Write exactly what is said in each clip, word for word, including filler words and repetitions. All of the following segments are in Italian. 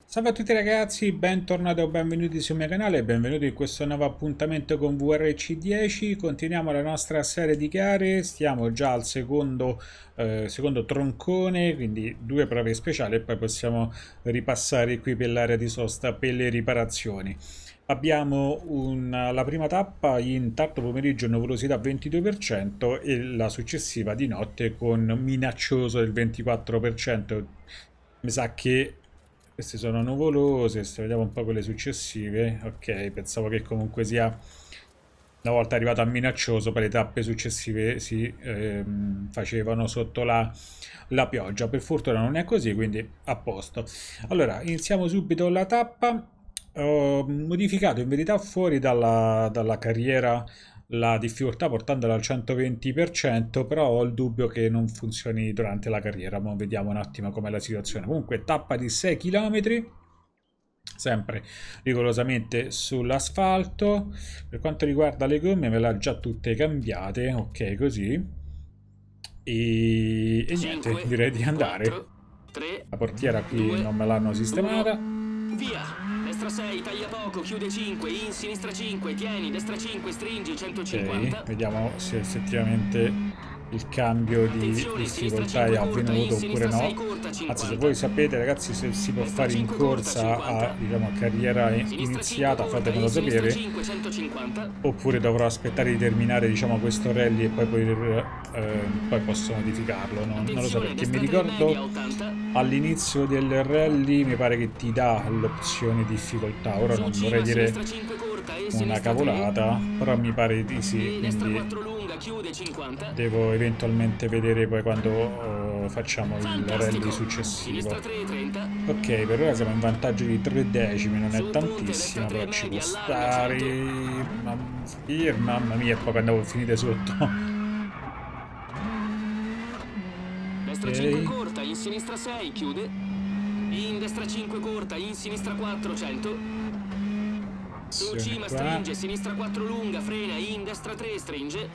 Salve a tutti ragazzi, bentornati o benvenuti sul mio canale e benvenuti in questo nuovo appuntamento con V R C dieci. Continuiamo la nostra serie di gare, stiamo già al secondo, eh, secondo troncone, quindi due prove speciali e poi possiamo ripassare qui per l'area di sosta per le riparazioni. Abbiamo una, la prima tappa in tardo pomeriggio, nuvolosità ventidue per cento e la successiva di notte con minaccioso del ventiquattro per cento. Mi sa che queste sono nuvolose, se vediamo un po' quelle successive. Ok, pensavo che comunque sia una volta arrivato a minaccioso, poi le tappe successive si ehm, facevano sotto la, la pioggia. Per fortuna non è così, quindi a posto. Allora, iniziamo subito la tappa. Ho modificato in verità fuori dalla, dalla carriera la difficoltà portandola al centoventi per cento, però ho il dubbio che non funzioni durante la carriera. Ma vediamo un attimo com'è la situazione. Comunque tappa di sei chilometri, sempre rigorosamente sull'asfalto. Per quanto riguarda le gomme me le ha già tutte cambiate, ok così. E, e niente, cinque, direi di andare. quattro, tre, La portiera qui due, non me l'hanno sistemata. uno, via! Destra sei, taglia poco, chiude cinque, in sinistra cinque, tieni, destra cinque, stringi, Ok, centocinquanta. vediamo se effettivamente il cambio di Attenzione, sinistra difficoltà è cinque corta, in avvenuto oppure sinistra sei no. corta, Anzi, se cinquanta. voi sapete ragazzi se si può Destra fare in cinque corta, corsa a, cinquanta. diciamo, a carriera Sinistra cinque iniziata, corta, in fatemelo sinistra sapere. cinque, centocinquanta. Oppure dovrò aspettare di terminare, diciamo, questo rally e poi, poi, eh, poi posso modificarlo. Non, non lo so Attenzione, perché mi destra tre media, ricordo ottanta. all'inizio del rally mi pare che ti dà l'opzione difficoltà. Ora Su non vorrei cima, sinistra dire cinque corta e una sinistra tre. cavolata, però mi pare di sì, E destra quindi quattro lunga, chiude cinquanta. devo eventualmente vedere poi quando eh, facciamo il rally Fantastico! successivo. Sinistra tre, trenta. Ok, per ora siamo in vantaggio di tre decimi, non è Sul ponte, destra tantissimo, tre però ci può media, allarga stare. cento. Mam- Fir, mamma mia, e poi quando andavo a finire sotto. Destra cinque Ok, corta, in sinistra sei, chiude. In destra cinque corta, in sinistra quattro, cento. Su attenzione cima qua. stringe, sinistra quattro lunga, frena, in destra tre stringe.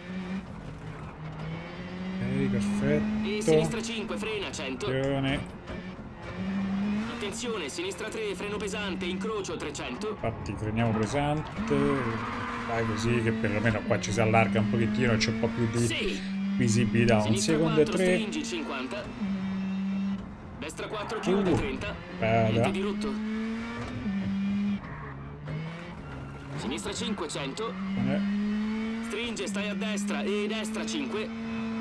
Ok, E perfetto. sinistra cinque, frena, cento. Attenzione. Attenzione, sinistra tre, freno pesante, incrocio trecento. Infatti freniamo pesante. Vai così che perlomeno qua ci si allarga un pochettino, c'è un po' più di Sì! visibilità. Un Sinistra secondo e quattro, tre. stringi, cinquanta. Destra quattro, chiude, Uh, trenta. Niente vada. di rotto. Sinistra cinque, cento. Stringe, stai a destra e destra cinque.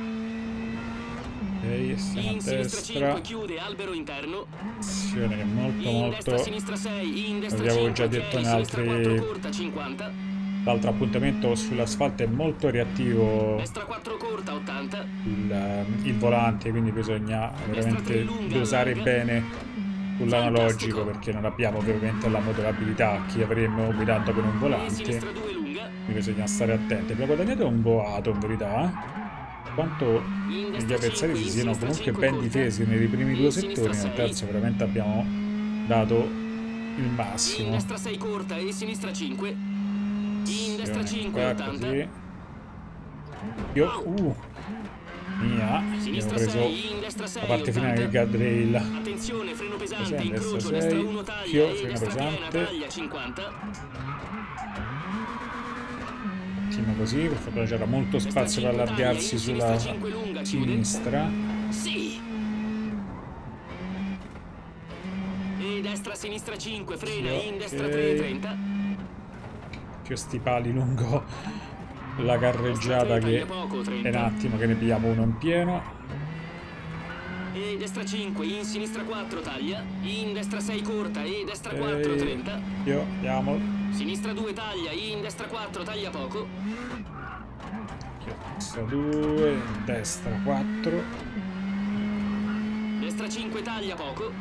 Ok, stiamo a In sinistra destra. cinque, chiude, albero interno. Attenzione che è molto In destra, molto. sinistra sei, in destra Vi avevo già cinque, detto tieni, in sinistra quattro altri. corta, cinquanta. L'altro appuntamento sull'asfalto è molto reattivo Destra quattro corta, ottanta. il, il volante, quindi bisogna Destra tre veramente lunga, dosare allarga. bene sull'analogico Fantastico. perché non abbiamo ovviamente la modellabilità che avremmo guidando con un E volante, sinistra due lunga. quindi bisogna stare attenti. Abbiamo guadagnato un boato in verità. Quanto In gli destra avversari cinque, si in siano sinistra comunque cinque ben corta. difesi nei primi due E sinistra settori, nel sei. terzo veramente abbiamo dato il In massimo. destra sei corta e sinistra cinque. In destra Attenzione cinque, qua ottanta. così. Io, Au. uh, mia, abbiamo Sinistra preso sei, in destra la sei, parte finale del ottanta. guardrail. Attenzione, freno pesante, Presente, destra incrocio, destra sei, uno taglia io, e freno destra piena, pesante, taglia, cinquanta. attimo così, per fortuna c'era molto Destra spazio per cinque taglia, allargarsi in sinistra sulla cinque lunga, chiude. sinistra. Sì. E destra sinistra cinque, frena, Io, in destra tre, ok, trenta. più sti pali lungo la Destra carreggiata tre, che taglia poco, è un trenta. attimo che ne pigliamo uno in pieno. E destra cinque, in sinistra quattro, taglia. In destra sei corta e destra quattro, Ok, trenta. io andiamo. Sinistra due taglia, in destra quattro, taglia poco. Destra due, destra quattro. Destra cinque, taglia poco.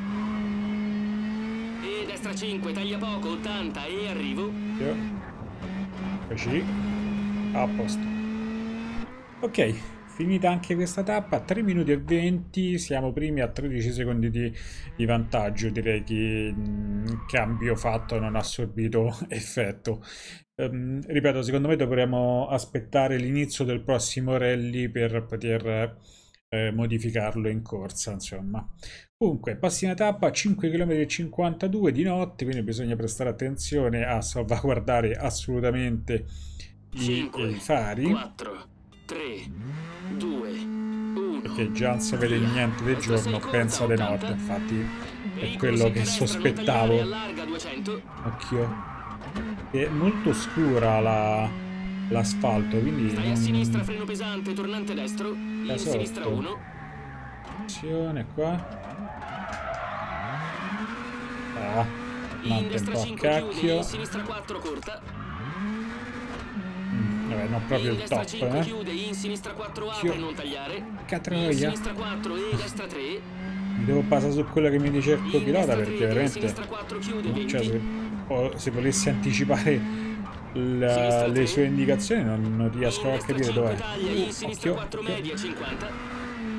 E destra cinque, taglia poco, ottanta e arrivo. Io. Così. A posto. Ok, finita anche questa tappa, tre minuti e venti, siamo primi a tredici secondi di, di vantaggio, direi che il cambio fatto non ha assorbito effetto. Um, ripeto, secondo me dovremmo aspettare l'inizio del prossimo rally per poter eh, modificarlo in corsa, insomma. Comunque, prossima tappa, cinque chilometri e cinquantadue di notte, quindi bisogna prestare attenzione a salvaguardare assolutamente i, cinque, i fari. quattro, tre, due, uno. Perché già non si vede niente del giorno, pensa di notte, infatti è quello che sospettavo. Occhio. È molto scura la, l'asfalto, quindi Stai a sinistra, freno pesante, tornante destro, in sinistra uno. Attenzione qua. Ah, in destra cinque chiude, in sinistra quattro corta. Mm, vabbè, non proprio in il top, cinque eh. chiude, in sinistra quattro apre, non tagliare. Catroia. In sinistra quattro e destra tre. Mi devo basare su quello che mi dice il copilota, perché veramente chiude, cioè, se, o, se volessi anticipare la, le sue indicazioni non, non riesco a capire dov'è. Uh, occhio, occhio. Media, cinquanta.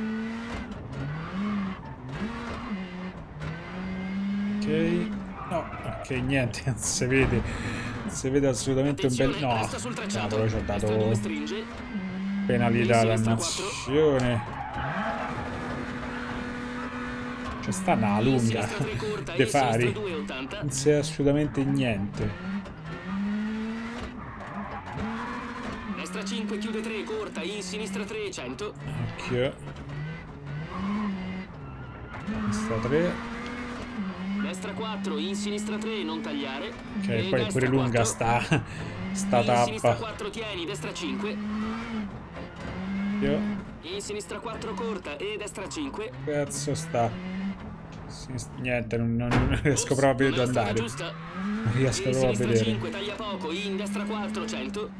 Ok, no, ok, niente, non si vede, non si vede assolutamente un bel... No, cavolo, ci ho dato penalità, dannazione. C'è sta una lunga dei fari, non si vede assolutamente niente. Destra cinque chiude tre corta, in sinistra tre, cento. Occhio. Sinistra tre. Destra quattro, in sinistra tre, non tagliare. Ok, e poi pure lunga sta, sta tappa. In sinistra quattro tieni, destra cinque. Io. In sinistra quattro corta e destra cinque. Cazzo sta. Sinistra, niente, non, non, non riesco proprio ad andare. Non riesco in proprio a vedere. cinque, taglia poco, in destra quattro, cento.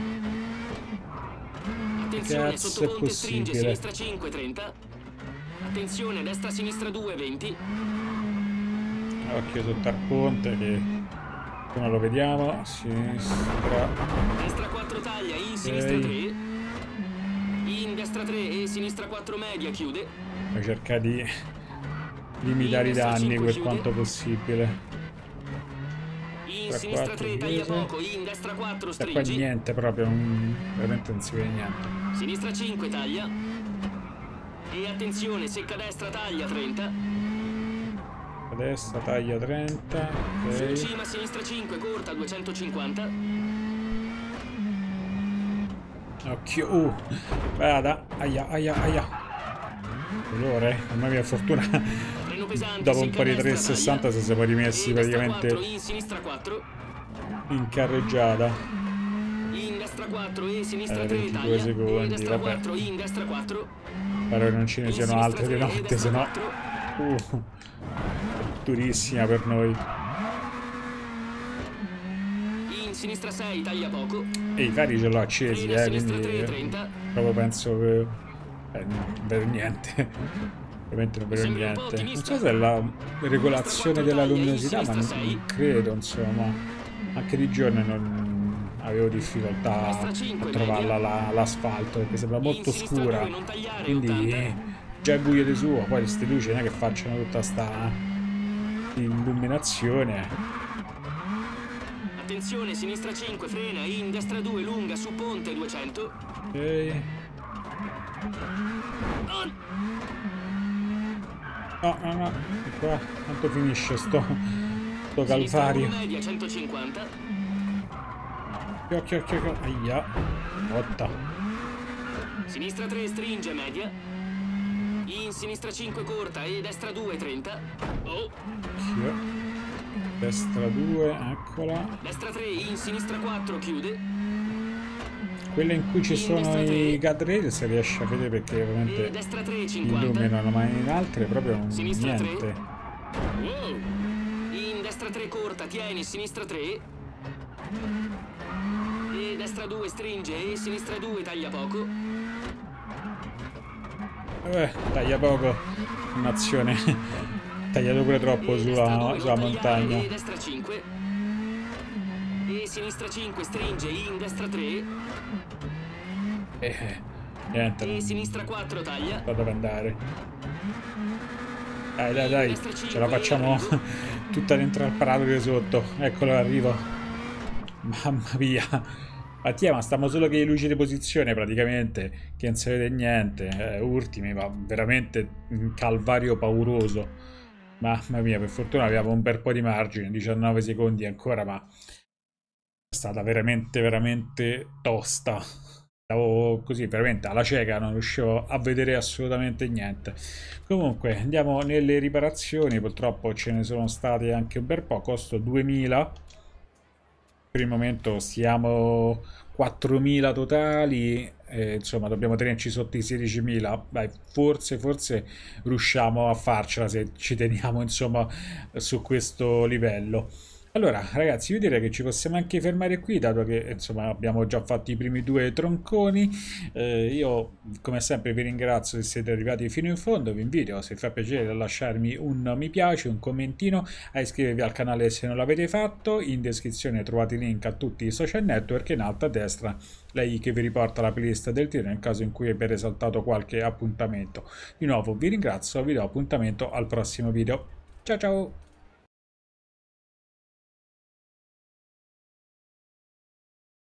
Attenzione, Cazzo sotto è ponte stringe, possibile? sinistra cinque, trenta. Attenzione, destra sinistra due, venti. Occhio sotto al ponte che non lo vediamo. Sinistra. Destra quattro taglia, in sinistra tre. In destra tre e sinistra quattro media chiude. Devo cercare di limitare i danni per quanto possibile. In sinistra tre taglia poco, in destra quattro stringi. E poi niente proprio, non, veramente non si vede niente. Sinistra cinque taglia. E attenzione, secca destra taglia trenta. A destra taglia trenta. Okay. Su cima sinistra cinque corta duecentocinquanta. Occhio. Uh. Vada. Aia aia aia. Dolore. Mamma mia fortuna. Dopo un po' di trecentosessanta si siamo rimessi praticamente in sinistra quattro. In carreggiata. In destra quattro e sinistra eh, tre ventidue secondi, vabbè. quattro, in destra quattro. Spero che non ce ne siano altre di notte, se no uh, è durissima per noi. In sinistra sei taglia poco. E i fari ce l'ho accesi, eh, quindi eh, proprio penso che eh, non vedo niente. Ovviamente non vedo niente. Non so se è la regolazione della luminosità, ma non, non credo, insomma. Anche di giorno non avevo difficoltà a trovarla l'asfalto, perché sembra molto scura. Quindi eh, già è buio di suo, poi queste luci non è che facciano tutta sta illuminazione. Attenzione, sinistra cinque, frena, in destra due, lunga, su ponte duecento. Ok. No, no, no, qua quanto finisce sto, sto calvario. Media, centocinquanta. Occhio, occhio, occhio, aia, botta. Sinistra tre, stringe, media. In sinistra cinque, corta e destra due, trenta. Oh. Occhio. Destra due, eccola. Destra tre, in sinistra quattro, chiude. Quella in cui ci sono i guardrail si riesce a vedere, perché ovviamente illuminano, ma in altre proprio non niente. Wow. In destra tre corta, tieni, sinistra tre. E destra due stringe e sinistra due taglia poco. Eh, taglia poco. Un'azione. Tagliato pure troppo sulla, sulla montagna. E destra cinque. E sinistra cinque stringe in destra tre. Eh, niente. E sinistra quattro taglia. Da dove andare? Dai, dai, dai. Ce la facciamo tutta dentro al parametro sotto. Eccolo, arrivo. Mamma mia. Mattia, ma stiamo solo che le luci di posizione praticamente, che non si vede niente. Eh, ultimi, va veramente un calvario pauroso. Mamma mia, per fortuna abbiamo un bel po' di margine, diciannove secondi ancora, ma è stata veramente, veramente tosta. Stavo così, veramente alla cieca, non riuscivo a vedere assolutamente niente. Comunque, andiamo nelle riparazioni, purtroppo ce ne sono state anche un bel po', costo duemila. Per il momento siamo quattromila totali, eh, insomma dobbiamo tenerci sotto i sedicimila. Dai, forse, forse riusciamo a farcela se ci teniamo insomma su questo livello. Allora, ragazzi, io direi che ci possiamo anche fermare qui, dato che insomma abbiamo già fatto i primi due tronconi. Eh, io, come sempre, vi ringrazio se siete arrivati fino in fondo. Vi invito, se fa piacere, a lasciarmi un mi piace, un commentino, a iscrivervi al canale se non l'avete fatto. In descrizione trovate i link a tutti i social network e in alto a destra la i che vi riporta la playlist del tiro nel caso in cui abbiate saltato qualche appuntamento. Di nuovo vi ringrazio, vi do appuntamento al prossimo video. Ciao ciao!